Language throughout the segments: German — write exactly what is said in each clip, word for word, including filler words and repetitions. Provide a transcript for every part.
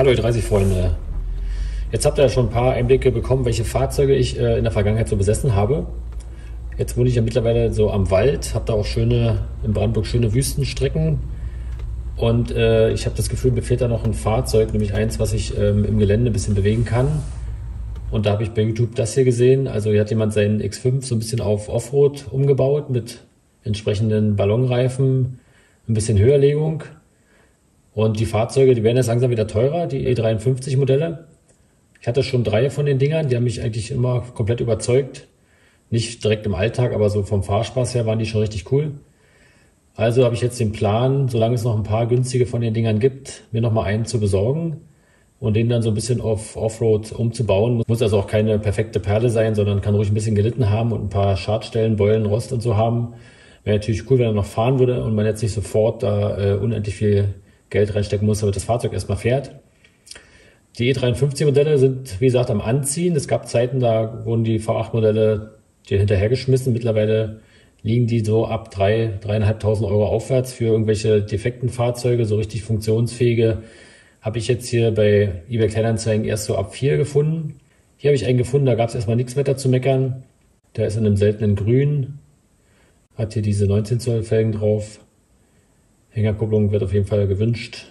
Hallo ihr dreißig-Freunde. Jetzt habt ihr ja schon ein paar Einblicke bekommen, welche Fahrzeuge ich äh, in der Vergangenheit so besessen habe. Jetzt wohne ich ja mittlerweile so am Wald, habe da auch schöne, in Brandenburg schöne Wüstenstrecken. Und äh, ich habe das Gefühl, mir fehlt da noch ein Fahrzeug, nämlich eins, was ich ähm, im Gelände ein bisschen bewegen kann. Und da habe ich bei YouTube das hier gesehen. Also hier hat jemand seinen X fünf so ein bisschen auf Offroad umgebaut mit entsprechenden Ballonreifen, ein bisschen Höherlegung. Und die Fahrzeuge, die werden jetzt langsam wieder teurer, die E dreiundfünfzig Modelle. Ich hatte schon drei von den Dingern, die haben mich eigentlich immer komplett überzeugt. Nicht direkt im Alltag, aber so vom Fahrspaß her waren die schon richtig cool. Also habe ich jetzt den Plan, solange es noch ein paar günstige von den Dingern gibt, mir nochmal einen zu besorgen und den dann so ein bisschen auf Offroad umzubauen. Muss also auch keine perfekte Perle sein, sondern kann ruhig ein bisschen gelitten haben und ein paar Schadstellen, Beulen, Rost und so haben. Wäre natürlich cool, wenn er noch fahren würde und man jetzt nicht sofort da äh, unendlich viel Geld reinstecken muss, damit das Fahrzeug erstmal fährt. Die E dreiundfünfzig Modelle sind, wie gesagt, am Anziehen. Es gab Zeiten, da wurden die V acht Modelle dir hinterhergeschmissen. Mittlerweile liegen die so ab drei, dreieinhalbtausend Euro aufwärts für irgendwelche defekten Fahrzeuge, so richtig funktionsfähige. Habe ich jetzt hier bei eBay Kleinanzeigen erst so ab vier gefunden. Hier habe ich einen gefunden, da gab es erstmal nichts weiter zu meckern. Der ist in einem seltenen Grün, hat hier diese neunzehn Zoll Felgen drauf. Hängerkupplung wird auf jeden Fall gewünscht.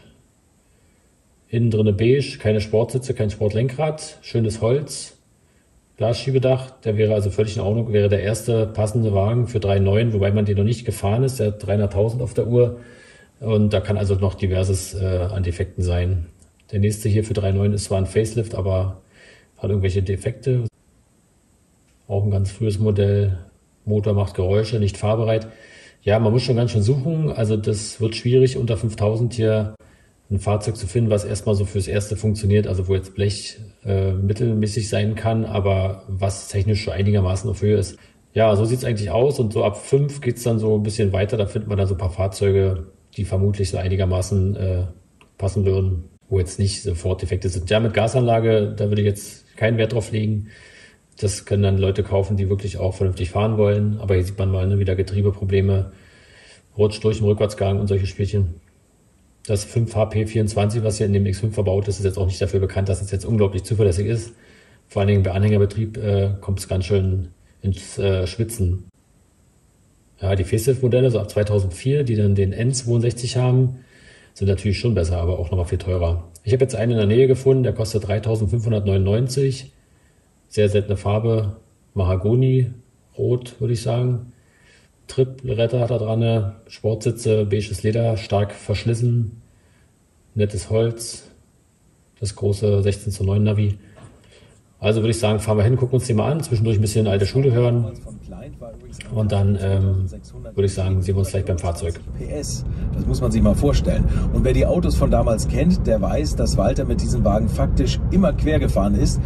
Innen drinne beige, keine Sportsitze, kein Sportlenkrad, schönes Holz, Glasschiebedach. Der wäre also völlig in Ordnung, wäre der erste passende Wagen für drei Komma neun, wobei man den noch nicht gefahren ist. Der hat dreihunderttausend auf der Uhr und da kann also noch diverses äh, an Defekten sein. Der nächste hier für drei Komma neun ist zwar ein Facelift, aber hat irgendwelche Defekte. Auch ein ganz frühes Modell. Motor macht Geräusche, nicht fahrbereit. Ja, man muss schon ganz schön suchen. Also das wird schwierig, unter fünftausend hier ein Fahrzeug zu finden, was erstmal so fürs Erste funktioniert. Also wo jetzt Blech äh, mittelmäßig sein kann, aber was technisch schon einigermaßen auf Höhe ist. Ja, so sieht's eigentlich aus. Und so ab fünf geht's dann so ein bisschen weiter. Da findet man dann so ein paar Fahrzeuge, die vermutlich so einigermaßen äh, passen würden, wo jetzt nicht sofort Defekte sind. Ja, mit Gasanlage, da würde ich jetzt keinen Wert drauf legen. Das können dann Leute kaufen, die wirklich auch vernünftig fahren wollen. Aber hier sieht man mal ne, wieder Getriebeprobleme, rutscht durch im Rückwärtsgang und solche Spielchen. Das fünf H P vierundzwanzig, was hier in dem X fünf verbaut ist, ist jetzt auch nicht dafür bekannt, dass es jetzt unglaublich zuverlässig ist. Vor allen Dingen bei Anhängerbetrieb äh, kommt es ganz schön ins äh, Schwitzen. Ja, die Facelift-Modelle, so ab zweitausendvier, die dann den N zweiundsechzig haben, sind natürlich schon besser, aber auch nochmal viel teurer. Ich habe jetzt einen in der Nähe gefunden, der kostet dreitausendfünfhundertneunundneunzig. Sehr seltene Farbe, Mahagoni, rot würde ich sagen. Trittbretter hat er dran, Sportsitze, beiges Leder, stark verschlissen, nettes Holz, das große sechzehn zu neun Navi. Also würde ich sagen, fahren wir hin, gucken uns die mal an, zwischendurch ein bisschen alte Schule hören und dann ähm, würde ich sagen, sehen wir uns gleich beim Fahrzeug. P S, das muss man sich mal vorstellen. Und wer die Autos von damals kennt, der weiß, dass Walter mit diesem Wagen faktisch immer quer gefahren ist.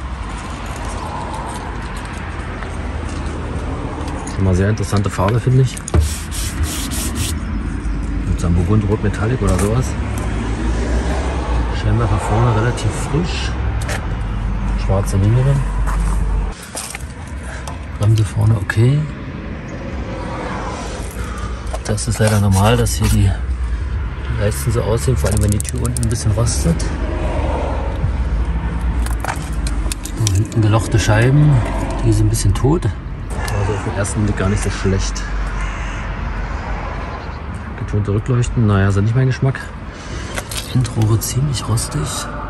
Mal sehr interessante Farbe, finde ich. Mit so einem Burgund-Rot Metallic oder sowas. Scheinwerfer vorne relativ frisch. Schwarze Linie. Bremse vorne okay. Das ist leider normal, dass hier die Leisten so aussehen, vor allem wenn die Tür unten ein bisschen rostet. So, hinten gelochte Scheiben, die sind ein bisschen tot. Also auf den ersten Blick gar nicht so schlecht. Getönte Rückleuchten, naja, sind nicht mein Geschmack. Endrohre ziemlich rostig.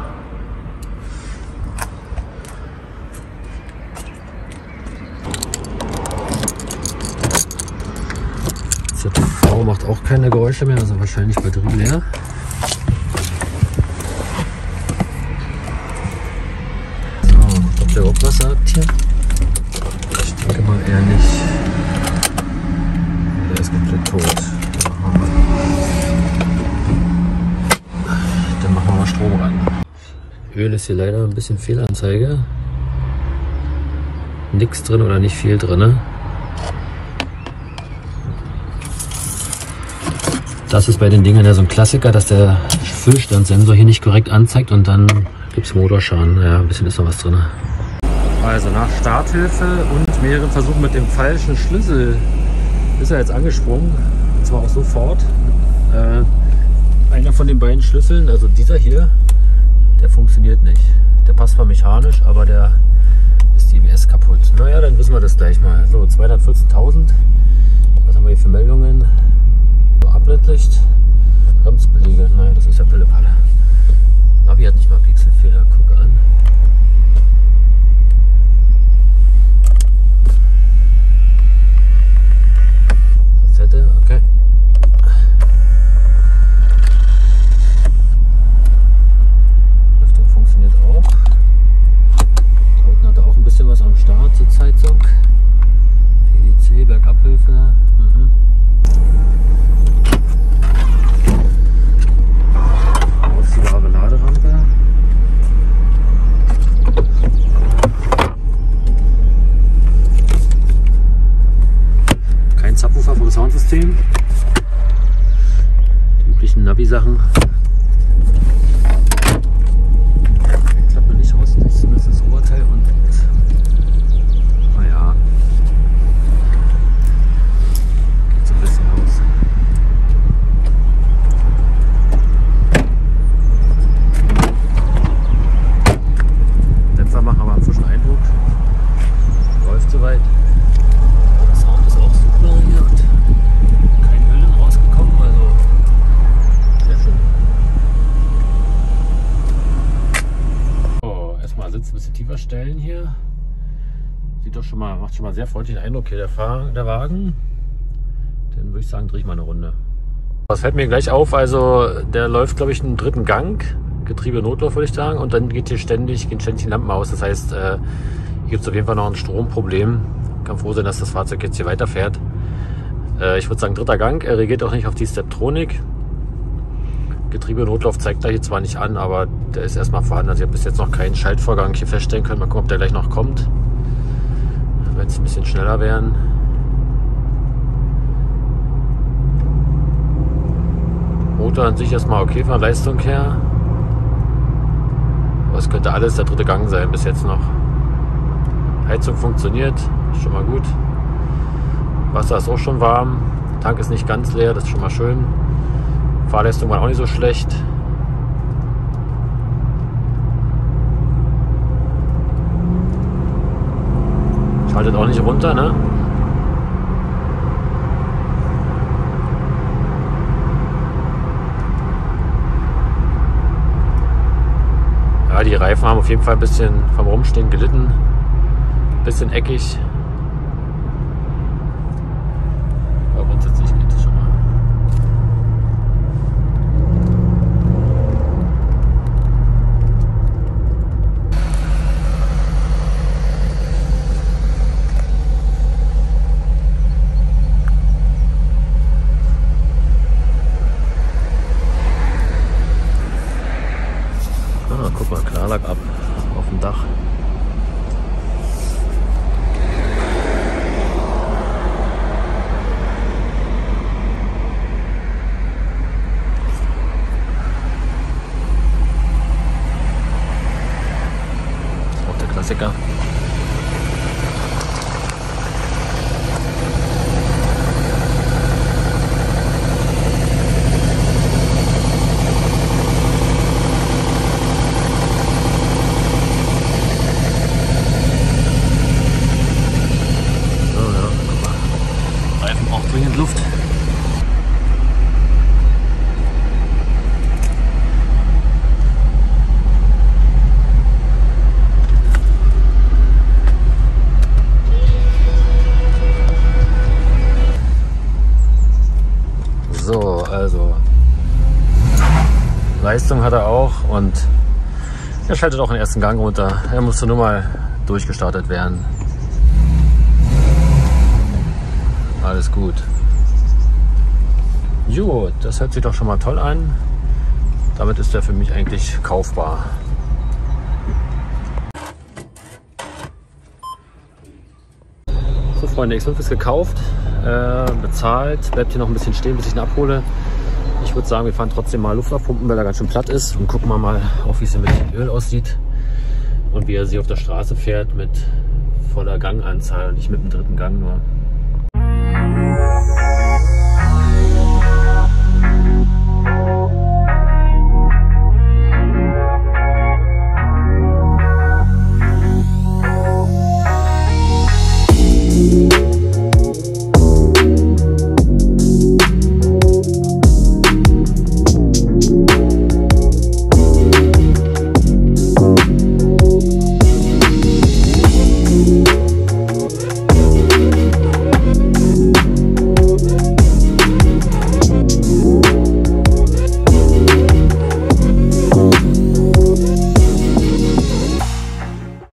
Z V macht auch keine Geräusche mehr, also wahrscheinlich Batterie leer. So, ob der überhaupt was sagt hier? Ich denke mal eher nicht. Der ist komplett tot. Dann machen wir mal Strom rein. Öl ist hier leider ein bisschen Fehlanzeige. Nichts drin oder nicht viel drin. Das ist bei den Dingern ja so ein Klassiker, dass der Füllstandssensor hier nicht korrekt anzeigt und dann gibt es Motorschaden. Ja, ein bisschen ist noch was drin. Also nach Starthilfe und mehreren Versuchen mit dem falschen Schlüssel ist er jetzt angesprungen. Und zwar auch sofort. Äh, einer von den beiden Schlüsseln, also dieser hier, Der funktioniert nicht. Der passt zwar mechanisch, aber der ist die E B S kaputt. Naja, dann wissen wir das gleich mal. So, zweihundertvierzehn.000. Was haben wir hier für Meldungen? So, Abblendlicht. Bremsbeläge. Naja, das ist ja Pillepalle. Navi hat nicht mal Pixelfehler. Gucke an. Kassette, okay. Lüftung funktioniert auch. Da unten hat er auch ein bisschen was am Start zur Zeitung. P D C, Bergabhilfe. Mhm. Ausziehbare Laderampe. Kein Subwoofer vom Soundsystem. Die üblichen Navi-Sachen. Klappt man nicht aus, das ist zumindest das Oberteil und naja. Geht so ein bisschen aus. Dämpfer machen aber einen frischen Eindruck. Läuft soweit. Der Sound ist auch super hier und kein Öl rausgekommen, also sehr schön. So, erstmal Sitz ein bisschen tiefer stellen hier. Sieht doch schon mal, macht schon mal sehr freundlichen Eindruck hier der, Fahr der Wagen. Dann würde ich sagen, drehe ich mal eine Runde. Das fällt mir gleich auf, also der läuft glaube ich einen dritten Gang. Getriebe Notlauf würde ich sagen, und dann geht hier ständig, gehen ständig die Lampen aus. Das heißt, äh, hier gibt es auf jeden Fall noch ein Stromproblem. Kann froh sein, dass das Fahrzeug jetzt hier weiterfährt. Äh, ich würde sagen, dritter Gang. Er reagiert auch nicht auf die Steptronic. Getriebe Notlauf zeigt er hier zwar nicht an, aber der ist erstmal vorhanden. Also ich habe bis jetzt noch keinen Schaltvorgang hier feststellen können. Mal gucken, ob der gleich noch kommt. Wenn es ein bisschen schneller wären. Motor an sich erstmal okay von der Leistung her. Aber es könnte alles der dritte Gang sein bis jetzt noch. Heizung funktioniert, schon mal gut. Wasser ist auch schon warm. Tank ist nicht ganz leer, das ist schon mal schön. Fahrleistung war auch nicht so schlecht. Schaltet auch nicht runter, ne? Ja, die Reifen haben auf jeden Fall ein bisschen vom Rumstehen gelitten. Ein bisschen eckig. Aber grundsätzlich geht es schon mal. Ah, guck mal, Klarlack ab auf dem Dach. Auch der Klassiker. Dringend Luft. So, also Leistung hat er auch und er schaltet auch den ersten Gang runter. Er musste nur mal durchgestartet werden. Alles gut. Jo, das hört sich doch schon mal toll an. Damit ist der für mich eigentlich kaufbar. So Freunde, X fünf ist gekauft, äh, bezahlt, bleibt hier noch ein bisschen stehen, bis ich ihn abhole. Ich würde sagen, wir fahren trotzdem mal Luft aufpumpen, weil er ganz schön platt ist, und gucken wir mal auf, wie es hier mit dem Öl aussieht und wie er sie auf der Straße fährt mit voller Ganganzahl und nicht mit dem dritten Gang nur.